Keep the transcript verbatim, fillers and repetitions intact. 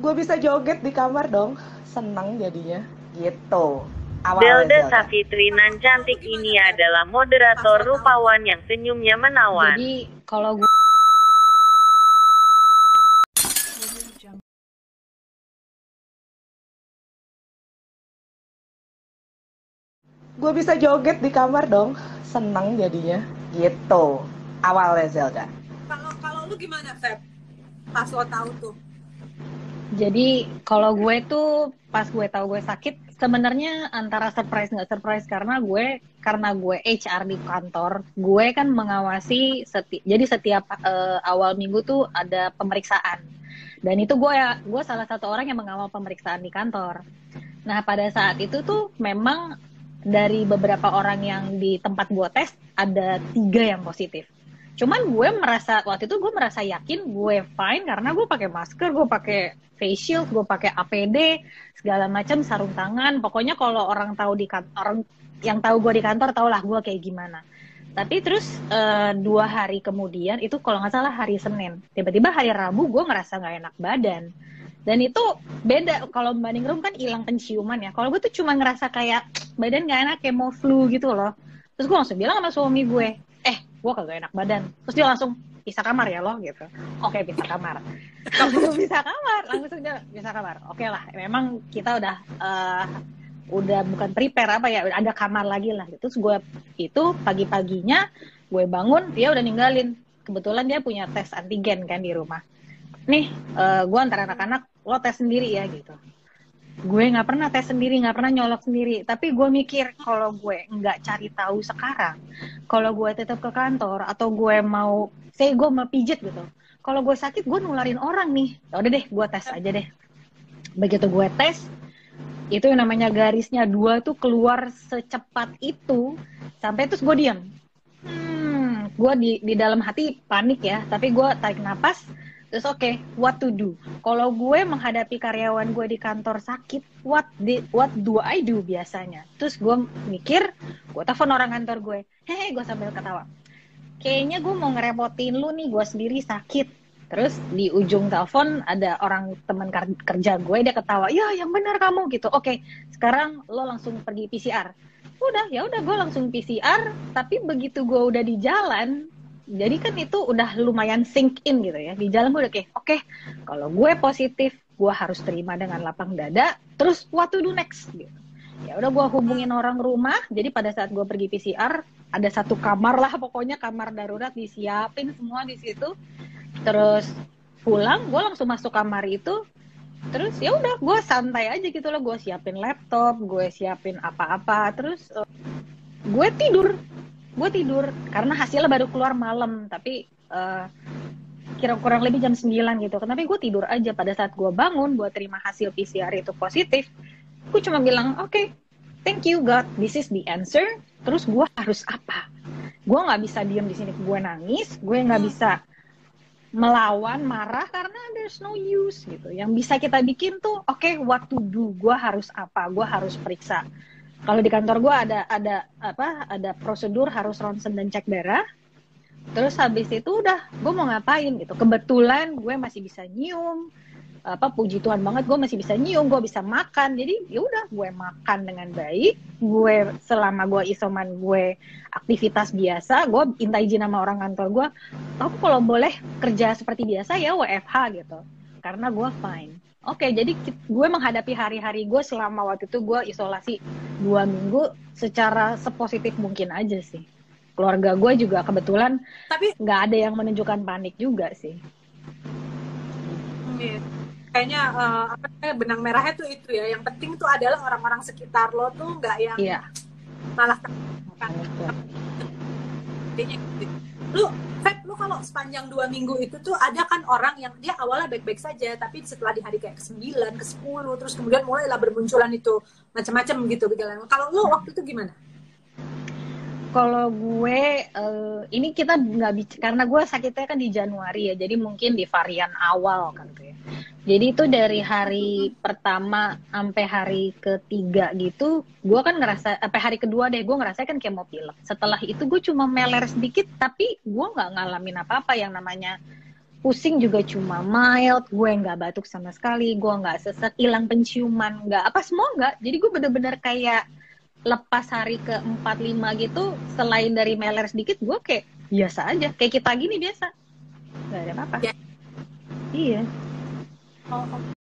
Gue bisa joget di kamar dong, seneng jadinya gitu. Delda Savitri nan cantik ini adalah moderator rupawan yang senyumnya menawan. Jadi kalau gue gue bisa joget di kamar dong, seneng jadinya gitu awalnya Zelda. Kalau kalau lu gimana, Feb? Pas lo tahu tuh. Jadi kalau gue tuh pas gue tahu gue sakit, sebenarnya antara surprise nggak surprise karena gue karena gue H R di kantor, gue kan mengawasi seti, jadi setiap uh, awal minggu tuh ada pemeriksaan. Dan itu gue ya gue salah satu orang yang mengawal pemeriksaan di kantor. Nah pada saat itu tuh memang dari beberapa orang yang di tempat gue tes ada tiga yang positif. Cuman gue merasa waktu itu gue merasa yakin gue fine karena gue pakai masker, gue pakai face shield, gue pakai A P D segala macam, sarung tangan. Pokoknya kalau orang tahu di kantor, orang yang tahu gue di kantor tau lah gue kayak gimana. Tapi terus uh, dua hari kemudian itu kalau nggak salah hari Senin, tiba-tiba hari Rabu gue ngerasa nggak enak badan. Dan itu beda kalau Mbak Ningrum kan hilang penciuman ya. Kalau gue tuh cuma ngerasa kayak badan nggak enak kayak mau flu gitu loh. Terus gue langsung bilang sama suami gue, eh gue kagak enak badan. Terus dia langsung, pisah kamar ya lo gitu. Oke pisah kamar. Langsung pisah kamar, langsung dia pisah kamar. Oke lah, memang kita udah uh, udah bukan prepare apa ya, ada kamar lagi lah. Terus gue itu pagi-paginya gue bangun, dia udah ninggalin. Kebetulan dia punya tes antigen kan di rumah. Nih, uh, gue antara anak-anak, lo tes sendiri ya gitu. Gue nggak pernah tes sendiri, nggak pernah nyolok sendiri. Tapi gue mikir kalau gue nggak cari tahu sekarang, kalau gue tetap ke kantor atau gue mau, saya gue mau pijet gitu. Kalau gue sakit, gue nularin orang nih. Ya udah deh, gue tes aja deh. Begitu gue tes, itu yang namanya garisnya dua tuh keluar secepat itu, sampai terus gue diam. Hmm, gue di di dalam hati panik ya. Tapi gue tarik napas. Terus oke, okay, what to do? Kalau gue menghadapi karyawan gue di kantor sakit, what di, what do I do biasanya? Terus gue mikir, gue telepon orang kantor gue, hehe, gue sambil ketawa. Kayaknya gue mau ngerepotin lu nih, gue sendiri sakit. Terus di ujung telepon ada orang teman kerja gue, dia ketawa, ya yang benar kamu gitu. Oke, okay, sekarang lo langsung pergi P C R. Udah, ya udah gue langsung P C R. Tapi begitu gue udah di jalan, jadi kan itu udah lumayan sink in gitu ya. Di jalan gue udah kayak, oke, okay, kalau gue positif, gue harus terima dengan lapang dada. Terus what to do next? Gitu. Ya udah gue hubungin orang rumah. Jadi pada saat gue pergi P C R, ada satu kamar lah, pokoknya kamar darurat disiapin semua di situ. Terus pulang, gue langsung masuk kamar itu. Terus ya udah, gue santai aja gitu loh. Gue siapin laptop, gue siapin apa-apa. Terus uh, gue tidur. Gue tidur karena hasilnya baru keluar malam, tapi uh, kira kurang lebih jam sembilan gitu. Tapi gue tidur aja. Pada saat gue bangun buat terima hasil P C R itu positif, gue cuma bilang oke, okay, thank you God, this is the answer. Terus gue harus apa? Gue nggak bisa diem di sini, gue nangis, gue nggak bisa melawan, marah karena there's no use gitu. Yang bisa kita bikin tuh oke, okay, what to do? Gue harus apa? Gue harus periksa. Kalau di kantor gue ada ada apa ada prosedur harus ronsen dan cek darah. Terus habis itu udah gue mau ngapain gitu. Kebetulan gue masih bisa nyium, apa puji Tuhan banget gue masih bisa nyium, gue bisa makan. Jadi ya udah gue makan dengan baik. Gue selama gue isoman gue aktivitas biasa, gue minta izin sama orang kantor gue. Aku kalau boleh kerja seperti biasa ya W F H gitu. Karena gue fine. Oke, okay, jadi gue menghadapi hari-hari gue selama waktu itu gue isolasi dua minggu secara sepositif mungkin aja sih. Keluarga gue juga kebetulan tapi nggak ada yang menunjukkan panik juga sih. Hmm, kayaknya uh, apa namanya benang merahnya tuh itu ya. Yang penting tuh adalah orang-orang sekitar lo tuh nggak yang iya. malah kan. Lu, Feb, lu kalau sepanjang dua minggu itu tuh ada kan orang yang dia awalnya baik-baik saja, tapi setelah di hari kayak ke sembilan, ke sepuluh, terus kemudian mulailah bermunculan itu macam-macam gitu gejala. Kalau lu waktu itu gimana? Kalau gue, uh, ini kita nggak bicara, karena gue sakitnya kan di Januari ya, jadi mungkin di varian awal kan tuh ya. Jadi itu dari hari pertama sampai hari ketiga gitu, gue kan ngerasa, sampai hari kedua deh, gue ngerasa kan kayak mau pilek. Setelah itu gue cuma meler sedikit, tapi gue nggak ngalamin apa-apa yang namanya pusing juga cuma mild, gue nggak batuk sama sekali, gue nggak sesek, hilang penciuman, nggak apa semua nggak. Jadi gue bener-bener kayak lepas hari ke empat lima gitu, selain dari meler sedikit, gue kayak biasa aja, kayak kita gini biasa, nggak ada apa-apa. Ya. Iya. Oh,